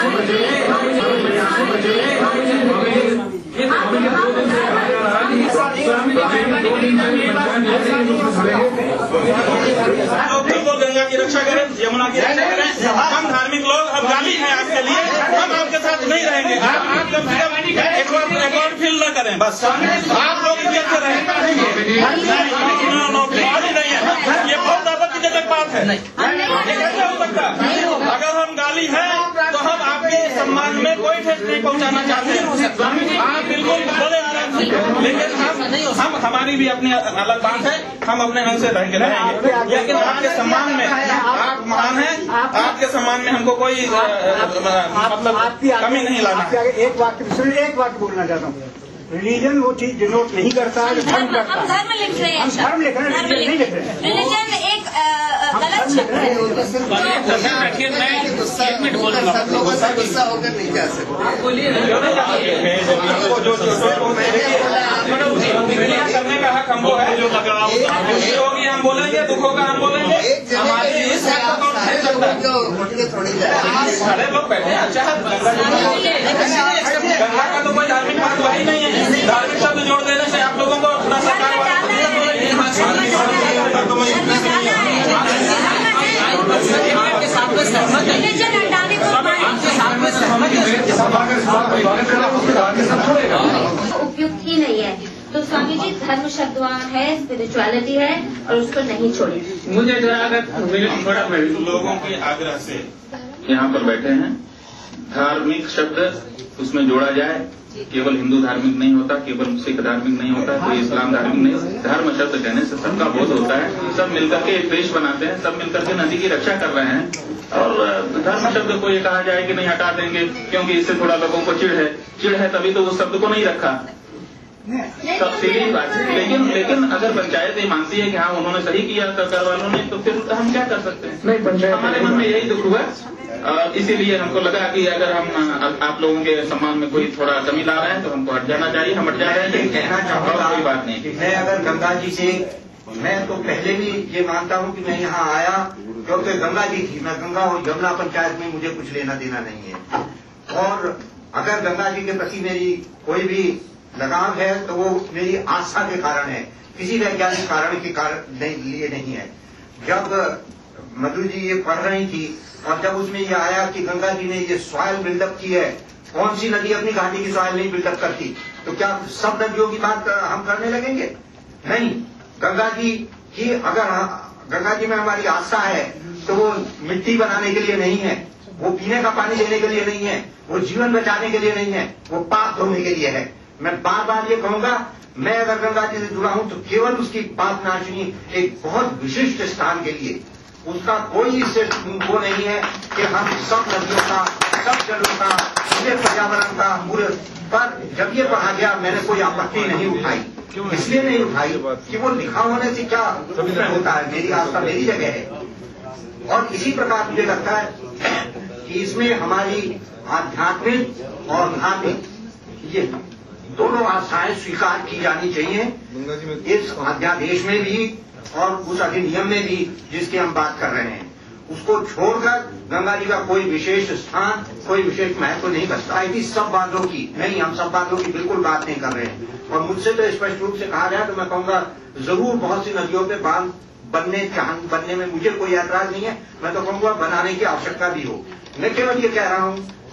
गंगा की रक्षा करें, यमुना की रक्षा करें। हम धार्मिक लोग, हम गाली हैं आपके लिए, हम आपके साथ नहीं रहेंगे। आप कम से कम एक और फील न करें, बस आप लोग इज्जत से रहें। ये बहुत आपत्तिजनक बात है, ये कैसे हो सकता? अगर हम गाली हैं तो हम आपके सम्मान में कोई ठेस नहीं पहुंचाना चाहते हैं। आप बिल्कुल बोले आराम से, लेकिन हम हमारी भी अपनी अलग बात है, हम अपने ढंग से रहेंगे, लेकिन आपके सम्मान में, आप महान हैं, आपके सम्मान में हमको कोई मतलब कमी नहीं लाना। एक वाक्य बोलना चाहता हूँ। रिलीजन वो चीज डिनोट नहीं करता है, धर्म करता है। हम धर्म लिख रहे हैं, हम धर्म लिख रहे हैं, रिलीजन नहीं लिख रहे हैं। रिलीजन एक गलत शब्द है। गुस्सा होकर नहीं जा सकते। करने का हक हमको है, जो होगी हम बोलेंगे, दुख होगा हम बोलेंगे। हमारी सारे लोग बैठे हैं। अच्छा, गंगा का तो कोई धार्मिक बात वही नहीं है। धार्मिक शब्द जोड़ देने से आप लोगों को अपना सरकार उपयुक्त ही नहीं है। तो स्वामी जी, धर्म शब्द वहाँ है, स्पिरिचुअलिटी है, और उसको नहीं छोड़िए। मुझे थोड़ा लोगों के आग्रह से यहाँ पर बैठे हैं, धार्मिक शब्द उसमें जोड़ा जाए। केवल हिंदू धार्मिक नहीं होता, केवल सिख धार्मिक नहीं होता, कोई इस्लाम धार्मिक नहीं। धर्म शब्द कहने से सबका बोध होता है, सब मिलकर के एक देश बनाते हैं, सब मिलकर के नदी की रक्षा कर रहे हैं। और धर्म शब्द को ये कहा जाए कि नहीं हटा देंगे क्योंकि इससे थोड़ा लोगों को चिढ़ है, तभी तो उस शब्द को नहीं रखा। सब सीधी बात है, लेकिन अगर पंचायत ये मानती है कि हाँ उन्होंने सही किया सरकार वालों ने, तो फिर हम क्या कर सकते हैं? नहीं, पंचायत हमारे मन में यही दुख हुआ, इसीलिए हमको लगा कि अगर हम आप लोगों के सम्मान में कोई थोड़ा कमी ला रहे हैं तो हमको हट जाना चाहिए। हम हट जा रहे हैं, कहना चाहूँगा कोई बात नहीं। मैं अगर गंगा जी से, मैं तो पहले भी ये मानता हूँ कि मैं यहाँ आया क्योंकि गंगा जी थी। मैं गंगा और यमुना पंचायत में मुझे कुछ लेना देना नहीं है। और अगर गंगा जी के प्रति मेरी कोई भी लगाव है तो वो मेरी आस्था के कारण है, किसी वैज्ञानिक कारण के लिए नहीं है। जब मधु जी ये पढ़ रही थी और जब उसमें ये आया कि गंगा जी ने ये सॉइल बिल्डअप की है, कौन सी नदी अपनी घाटी की सॉइल नहीं बिल्डअप करती? तो क्या सब नदियों की बात हम करने लगेंगे? नहीं। गंगा जी की अगर गंगा जी में हमारी आस्था है तो वो मिट्टी बनाने के लिए नहीं है, वो पीने का पानी देने के लिए नहीं है, वो जीवन बचाने के लिए नहीं है, वो पाप धोने के लिए है। मैं बार बार ये कहूंगा, मैं अगर गंगा जी से जुड़ा हूं तो केवल उसकी पाप नाशनी एक बहुत विशिष्ट स्थान के लिए। उसका कोई इससे वो नहीं है कि हम सब नदियों का, सब जलों का, पूरे पर्यावरण का, पूरे पर जब ये पढ़ा गया मैंने कोई आपत्ति नहीं उठाई। इसलिए नहीं उठाई कि वो लिखा होने से क्या होता है, मेरी आस्था मेरी जगह है। और इसी प्रकार मुझे लगता है कि इसमें हमारी आध्यात्मिक और धार्मिक ये दोनों आस्थाएं स्वीकार की जानी चाहिए, इस अध्यादेश में भी और उस अधिनियम में भी जिसकी हम बात कर रहे हैं। उसको छोड़कर गंगा जी का कोई विशेष स्थान, कोई विशेष महत्व नहीं बचता है। सब बातों की नहीं, हम सब बातों की बिल्कुल बात नहीं कर रहे हैं। और मुझसे तो स्पष्ट रूप से कहा गया तो मैं कहूँगा जरूर बहुत सी नदियों पे बांध बनने में मुझे कोई ऐतराज नहीं है। मैं तो कहूँगा बनाने की आवश्यकता भी हो। मैं केवल ये कह रहा हूँ